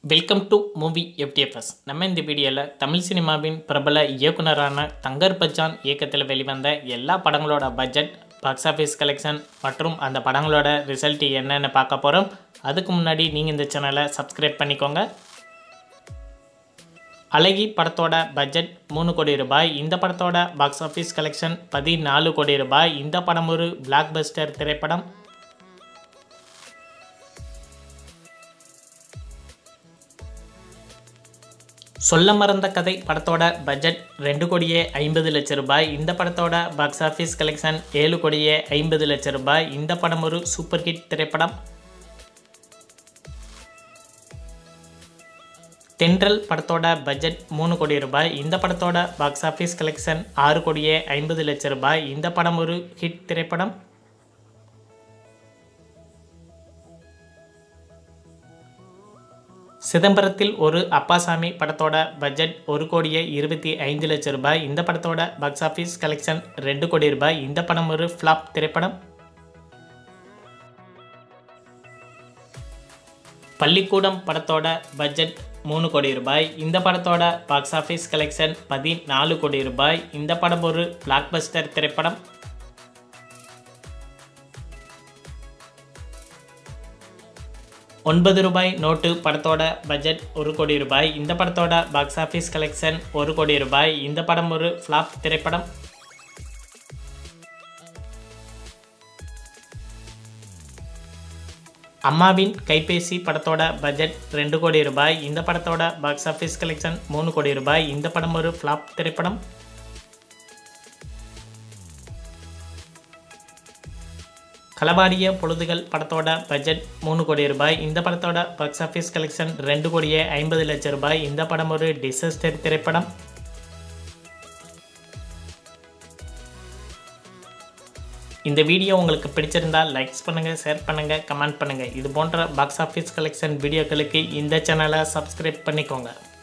Welcome to movie Fdfs. நம்ம இந்த வீடியோவில் தமிழ் சினிமாவின் பிரபல இயக்குனரான தங்கர் பச்சான் இயக்கத்தில் வெளிவந்த எல்லா படங்களோட பட்ஜெட், பாக்ஸ் ஆஃபீஸ் கலெக்ஷன் மற்றும் அந்த படங்களோட ரிசல்ட் என்னென்னு பார்க்க போகிறோம். அதுக்கு முன்னாடி நீங்கள் இந்த சேனலை சப்ஸ்கிரைப் பண்ணிக்கோங்க. அழகி படத்தோட பட்ஜெட் 3 கோடி ரூபாய். இந்த படத்தோட பாக்ஸ் ஆஃபீஸ் கலெக்ஷன் 14 கோடி ரூபாய். இந்த படம் ஒரு பிளாக் பஸ்டர் திரைப்படம். சொல்ல மறந்த கதை படத்தோட பட்ஜெட் 2 கோடியே 50 லட்சம் ரூபாய். இந்த படத்தோட பாக்ஸ் ஆஃபீஸ் கலெக்ஷன் 7 கோடியே 50 லட்சம் ரூபாய். இந்த படம் ஒரு சூப்பர் ஹிட் திரைப்படம். தென்றல் படத்தோட பட்ஜெட் 3 கோடி ரூபாய். இந்த படத்தோட பாக்ஸ் ஆஃபீஸ் கலெக்ஷன் 6 கோடியே 50 லட்சம் ரூபாய். இந்த படம் ஒரு ஹிட் திரைப்படம். சிதம்பரத்தில் ஒரு அப்பாசாமி படத்தோட பட்ஜெட் 1 கோடியே 25 லட்சம் ரூபாய். இந்த படத்தோட பாக்ஸ் ஆஃபீஸ் கலெக்ஷன் 2 கோடி ரூபாய். இந்த படம் ஒரு ஃப்ளாப் திரைப்படம். பள்ளிக்கூடம் படத்தோட பட்ஜெட் 3 கோடி ரூபாய். இந்த படத்தோட பாக்ஸ் ஆஃபீஸ் கலெக்ஷன் 14 கோடி ரூபாய். இந்த படம் ஒரு பிளாக் பஸ்டர் திரைப்படம். 9 ரூபாய் நோட்டு படத்தோட பட்ஜெட் 1 கோடி ரூபாய். இந்த படத்தோட பாக்ஸ் ஆஃபீஸ் கலெக்ஷன் 1 கோடி ரூபாய். இந்த படம் ஒரு ஃப்ளாப் திரைப்படம். அம்மாவின் கைபேசி படத்தோட பட்ஜெட் 2 கோடி ரூபாய். இந்த படத்தோட பாக்ஸ் ஆஃபீஸ் கலெக்ஷன் 3 கோடி ரூபாய். இந்த படம் ஒரு ஃப்ளாப் திரைப்படம். களவாடிய பொழுதுகள் படத்தோட பட்ஜெட் 3 கோடி ரூபாய். இந்த படத்தோட பாக்ஸ் ஆஃபீஸ் கலெக்ஷன் 2 கோடியே 50 லட்சம் ரூபாய். இந்த படம் ஒரு டிசாஸ்டர் திரைப்படம். இந்த வீடியோ உங்களுக்கு பிடிச்சிருந்தால் லைக்ஸ் பண்ணுங்கள், ஷேர் பண்ணுங்கள், கமெண்ட் பண்ணுங்கள். இது போன்ற பாக்ஸ் ஆஃபீஸ் கலெக்ஷன் வீடியோக்களுக்கு இந்த சேனலை சப்ஸ்கிரைப் பண்ணிக்கோங்க.